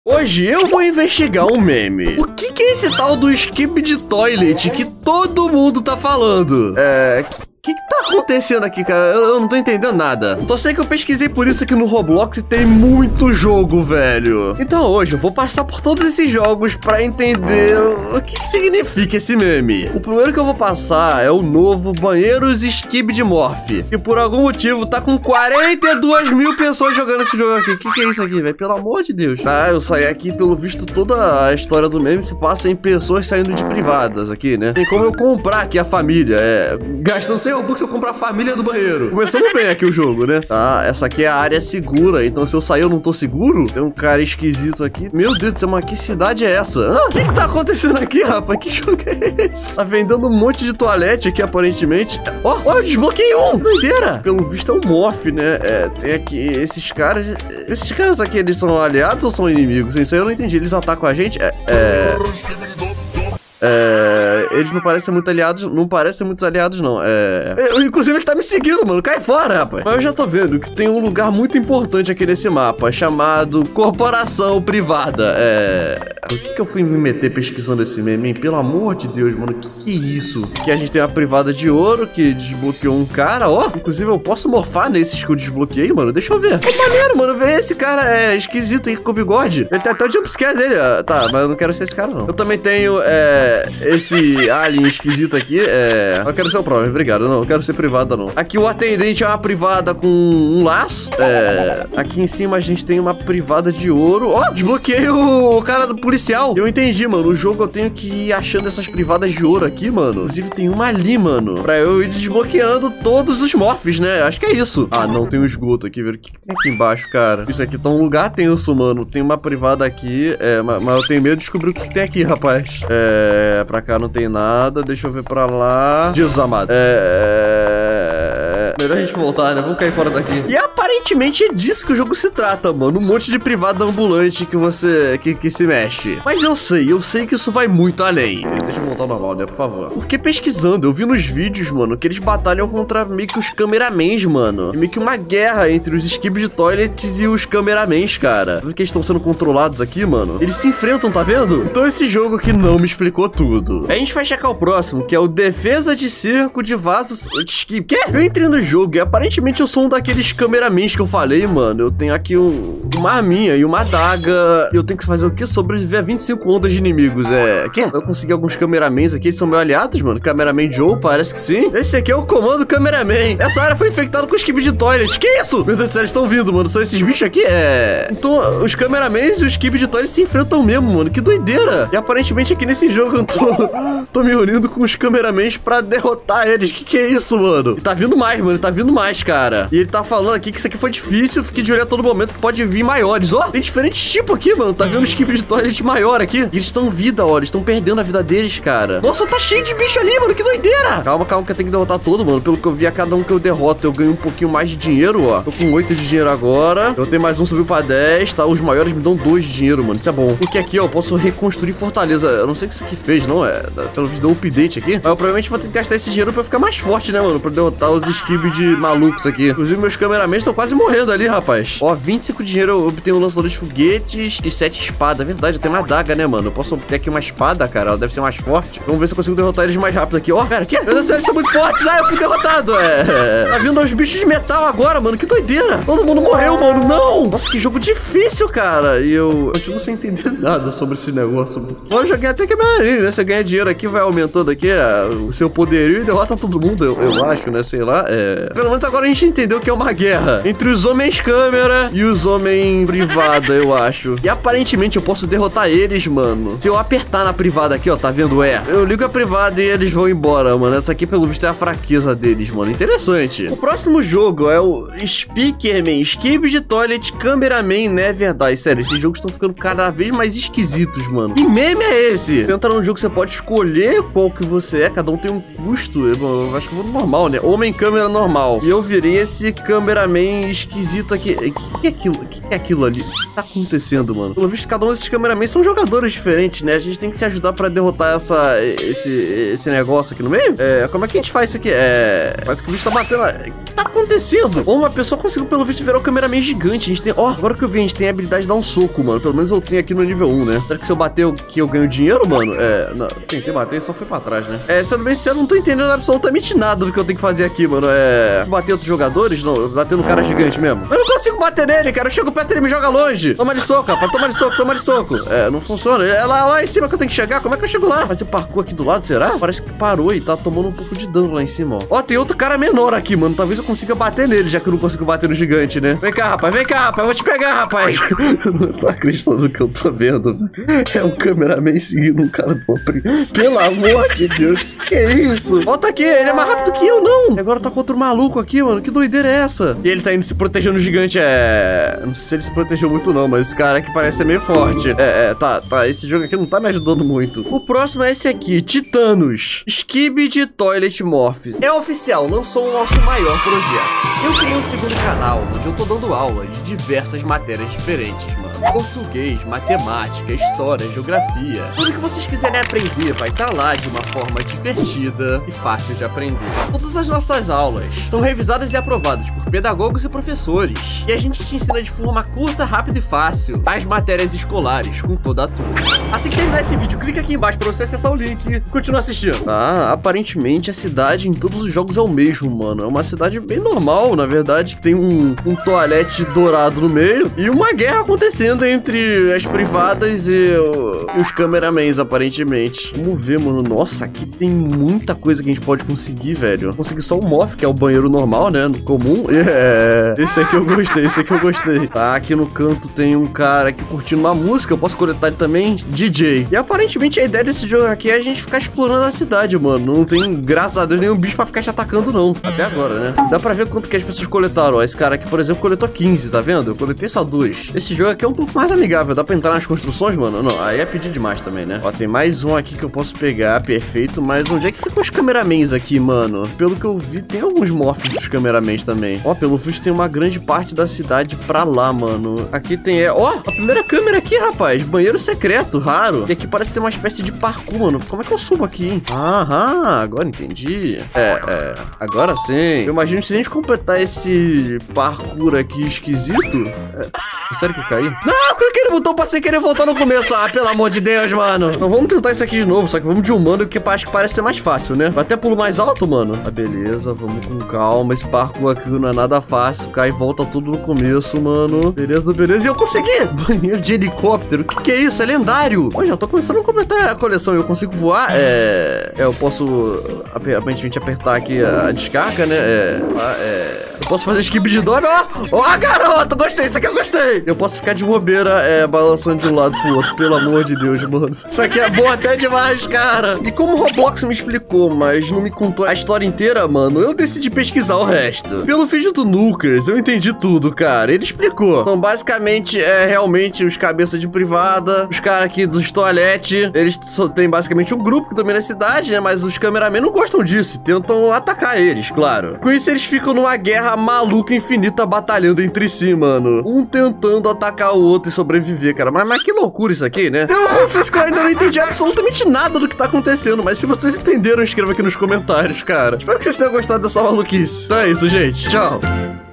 Hoje eu vou investigar um meme. O que é esse tal do Skibidi Toilet que todo mundo tá falando? O que tá acontecendo aqui, cara? Eu não tô entendendo nada. Só sei que eu pesquisei por isso aqui no Roblox e tem muito jogo, velho. Então hoje eu vou passar por todos esses jogos pra entender o que significa esse meme. O primeiro que eu vou passar é o novo Banheiros Skibidi Morph, que por algum motivo tá com 42 mil pessoas jogando esse jogo aqui. O que é isso aqui, velho? Pelo amor de Deus. Tá, eu saí aqui, pelo visto, toda a história do meme se passa em pessoas saindo de privadas aqui, né? Tem como eu comprar aqui a família, gastando 100 Robux eu comprar a família do banheiro. Começando bem aqui o jogo, né? Tá, essa aqui é a área segura, então se eu sair eu não tô seguro? Tem um cara esquisito aqui. Meu Deus do céu, mas que cidade é essa? O que tá acontecendo aqui, rapaz? Que jogo é esse? Tá vendendo um monte de toalete aqui, aparentemente. Ó, eu desbloqueei um! Doideira! Pelo visto é um morph, né? Tem aqui esses caras. Esses caras aqui, eles são aliados ou são inimigos? Isso aí eu não entendi. Eles atacam a gente? Eles não parecem muito aliados. Não parecem muitos aliados, não. Inclusive, ele tá me seguindo, mano. Cai fora, rapaz. Mas eu já tô vendo que tem um lugar muito importante aqui nesse mapa, chamado Corporação Privada. Por que eu fui me meter pesquisando esse meme, hein? Pelo amor de Deus, mano. Que é isso? Aqui a gente tem uma privada de ouro que desbloqueou um cara, ó. Inclusive, eu posso morfar nesses que eu desbloqueei, mano. Deixa eu ver. Que maneiro, mano. Ver esse cara esquisito aí com o bigode. Ele tem até o jumpscare dele. Tá, mas eu não quero ser esse cara, não. Eu também tenho, esse alien esquisito aqui, eu quero ser o próprio, obrigado, não, eu quero ser privada, não. Aqui o atendente é uma privada com um laço, aqui em cima a gente tem uma privada de ouro. Ó, desbloqueei o cara do policial. Eu entendi, mano, o jogo eu tenho que ir achando essas privadas de ouro aqui, mano. Inclusive tem uma ali, mano, pra eu ir desbloqueando todos os morphs, né, acho que é isso. Ah, não, tem um esgoto aqui, velho, o que tem aqui embaixo, cara? Isso aqui tá um lugar tenso, mano, tem uma privada aqui, mas eu tenho medo de descobrir o que tem aqui, rapaz. Pra cá não tem nada. Deixa eu ver pra lá. Jesus amado. Melhor a gente voltar, né? Vamos cair fora daqui. E aparentemente é disso que o jogo se trata, mano. Um monte de privada ambulante que você... que se mexe. Mas eu sei que isso vai muito além. Deixa eu voltar ao normal, né? Por favor. Porque pesquisando, eu vi nos vídeos, mano, que eles batalham contra meio que os cameramans, mano. E meio que uma guerra entre os Skibidi Toilets e os cameramans, cara. Viu que eles estão sendo controlados aqui, mano? Eles se enfrentam, tá vendo? Então esse jogo aqui não me explicou tudo. A gente vai checar o próximo, que é o Defesa de Cerco de Vasos... Quê? Eu entrei no jogo e aparentemente eu sou um daqueles cameramans que eu falei, mano. Eu tenho aqui uma arminha e uma adaga. Eu tenho que fazer o quê? Sobreviver a 25 ondas de inimigos. Quê? Eu consegui alguns cameramans aqui, eles são meus aliados, mano. Cameraman Joe, parece que sim. Esse aqui é o comando cameraman. Essa área foi infectada com Skibidi Toilet. Que isso? Meu Deus do céu, eles estão vindo, mano. São esses bichos aqui? Então, os cameramans e os Skibidi Toilet se enfrentam mesmo, mano. Que doideira. E aparentemente aqui nesse jogo eu tô me unindo com os cameramans pra derrotar eles. Que é isso, mano? E tá vindo mais, mano. Tá vindo mais, cara. E ele tá falando aqui que isso aqui foi difícil. Fiquei de olho a todo momento que pode vir maiores. Ó, tem diferentes tipos aqui, mano. Tá vendo Skibidi Toilet maior aqui? E eles estão vida, ó. Eles estão perdendo a vida deles, cara. Nossa, tá cheio de bicho ali, mano. Que doideira. Calma, calma, que eu tenho que derrotar todo, mano. Pelo que eu vi, a cada um que eu derroto, eu ganho um pouquinho mais de dinheiro, ó. Tô com 8 de dinheiro agora. Eu tenho mais um, subiu pra 10, tá? Os maiores me dão 2 de dinheiro, mano. Isso é bom. Porque aqui, ó, eu posso reconstruir fortaleza. Eu não sei o que isso aqui fez, não. Pelo visto deu um update aqui. Mas eu provavelmente vou ter que gastar esse dinheiro pra ficar mais forte, né, mano? Pra derrotar os Skibidi malucos aqui. Inclusive, meus cameramans estão quase morrendo ali, rapaz. Ó, 25 de dinheiro eu obtenho um lançador de foguetes e 7 espadas. É verdade, eu tenho uma adaga, né, mano? Eu posso obter aqui uma espada, cara. Ela deve ser mais forte. Vamos ver se eu consigo derrotar eles mais rápido aqui. Ó, pera, que? Meu Deus do céu, eles são muito fortes. Ah, eu fui derrotado. Tá vindo aos bichos de metal agora, mano. Que doideira. Todo mundo morreu, mano. Não. Nossa, que jogo difícil, cara. E eu continuo sem entender nada sobre esse negócio. Eu joguei até que é maneiro, né? Você ganha dinheiro aqui, vai aumentando aqui o seu poderio e derrota todo mundo, eu acho, né? Sei lá. Pelo menos agora a gente entendeu que é uma guerra entre os homens câmera e os homens privada, eu acho. E aparentemente eu posso derrotar eles, mano. Se eu apertar na privada aqui, ó, tá vendo? Eu ligo a privada e eles vão embora, mano. Essa aqui, pelo visto, é a fraqueza deles, mano. Interessante. O próximo jogo é o Speakerman, Skibidi Toilet Cameraman, né? É verdade, sério. Esses jogos estão ficando cada vez mais esquisitos, mano. Que meme é esse? Você entra num jogo que você pode escolher qual que você é. Cada um tem um custo. Eu acho que eu vou no normal, né? Homem câmera normal. normal. E eu virei esse cameraman esquisito aqui. O que é aquilo? O que é aquilo ali? O que tá acontecendo, mano? Pelo visto, cada um desses cameramen são jogadores diferentes, né? A gente tem que se ajudar pra derrotar esse negócio aqui no meio. Como é que a gente faz isso aqui? Parece que o bicho tá batendo. O que tá acontecendo? Ou uma pessoa conseguiu, pelo visto, virar o cameraman gigante. A gente tem... Ó, agora que eu vi, a gente tem a habilidade de dar um soco, mano. Pelo menos eu tenho aqui no nível 1, né? Será que se eu bater que eu ganho dinheiro, mano? Não, tentei bater e só foi pra trás, né? Sendo bem sincero, eu não tô entendendo absolutamente nada do que eu tenho que fazer aqui, mano. Bater outros jogadores? Não, bater no cara gigante mesmo. Eu não consigo bater nele, cara. Eu chego perto e ele me joga longe. Toma de soco, rapaz. Toma de soco, toma de soco. Não funciona. É lá em cima que eu tenho que chegar. Como é que eu chego lá? Fazer parkour aqui do lado, será? Parece que parou e tá tomando um pouco de dano lá em cima, ó. Ó, tem outro cara menor aqui, mano. Talvez eu consiga bater nele, já que eu não consigo bater no gigante, né? Vem cá, rapaz. Vem cá, rapaz. Eu vou te pegar, rapaz. Eu não tô acreditando no que eu tô vendo. É um cameraman seguindo um cara do Pelo amor de Deus. Que isso? Volta aqui. Ele é mais rápido que eu, não. E agora tá contra o maluco aqui, mano. Que doideira é essa? E ele tá indo se protegendo do gigante. Não sei se ele se protegeu muito, não. Mas esse cara aqui parece ser meio forte. Tá. Esse jogo aqui não tá me ajudando muito. O próximo é esse aqui. Titanos. Skibidi Toilet Morphs. É oficial. Lançou o nosso maior projeto. Eu criei um segundo canal, onde eu tô dando aula de diversas matérias diferentes, mano. Português, matemática, história, geografia. Tudo que vocês quiserem aprender vai estar lá de uma forma divertida e fácil de aprender. Todas as nossas aulas são revisadas e aprovadas por pedagogos e professores. E a gente te ensina de forma curta, rápida e fácil as matérias escolares com toda a turma. Assim que terminar esse vídeo, clica aqui embaixo pra você acessar o link e continuar assistindo. Aparentemente a cidade em todos os jogos é o mesmo, mano. É uma cidade bem normal, na verdade. Tem um toalete dourado no meio e uma guerra acontecendo entre as privadas e os cameramans, aparentemente. Vamos ver, mano. Nossa, aqui tem muita coisa que a gente pode conseguir, velho. Consegui só o morph, que é o banheiro normal, né? Comum. Esse aqui eu gostei, Tá, aqui no canto tem um cara aqui curtindo uma música. Eu posso coletar ele também, DJ. E aparentemente a ideia desse jogo aqui é a gente ficar explorando a cidade, mano. Não tem, graças a Deus, nenhum bicho pra ficar te atacando, não. Até agora, né? Dá pra ver quanto que as pessoas coletaram, ó. Esse cara aqui, por exemplo, coletou 15, tá vendo? Eu coletei só 2. Esse jogo aqui é um pouco mais amigável. Dá pra entrar nas construções, mano? Não, aí é pedir demais também, né? Ó, tem mais um aqui que eu posso pegar, perfeito. Mas onde é que ficam os cameramans aqui, mano? Pelo que eu vi, tem alguns morphs dos cameramans também. Ó, pelo visto tem uma grande parte da cidade pra lá, mano. Aqui tem, ó, a primeira câmera aqui, rapaz. Banheiro secreto, raro. E aqui parece ter uma espécie de parkour, mano. Como é que eu subo aqui, hein? Agora entendi. Agora sim. Eu imagino que se a gente completar esse parkour aqui esquisito... Sério que eu caí? Não, eu cliquei no botão pra sem querer voltar no começo. Pelo amor de Deus, mano. Então vamos tentar isso aqui de novo, só que vamos de humano, porque acho que parece ser mais fácil, né? Vai até pulo mais alto, mano. Beleza, vamos com calma. Esse parkour aqui não é nada fácil. Cai e volta tudo no começo, mano. Beleza. E eu consegui! Banheiro de helicóptero. O que é isso? É lendário. Ó, já tô começando a completar a coleção. Eu consigo voar? Eu posso, aparentemente, apertar aqui a descarga, né? Eu posso fazer skip de dor. Ó, garoto! Gostei, isso aqui eu gostei. Eu posso ficar de bobeira, balançando de um lado pro outro. Pelo amor de Deus, mano. Isso aqui é bom até demais, cara. E como o Roblox me explicou, mas não me contou a história inteira, mano, eu decidi pesquisar o resto. Pelo vídeo do Nukers, eu entendi tudo, cara. Ele explicou. Então, basicamente, realmente os cabeças de privada, os caras aqui dos toalete, eles têm basicamente um grupo que domina a cidade, né? Mas os cameramen não gostam disso e tentam atacar eles, claro. Com isso, eles ficam numa guerra maluca infinita batalhando entre si, mano. Um tentando atacar o outro e sobreviver, cara. Mas que loucura isso aqui, né? Eu confesso que eu ainda não entendi absolutamente nada do que tá acontecendo, mas se vocês entenderam, escreva aqui nos comentários, cara. Espero que vocês tenham gostado dessa maluquice. Então é isso, gente. Tchau.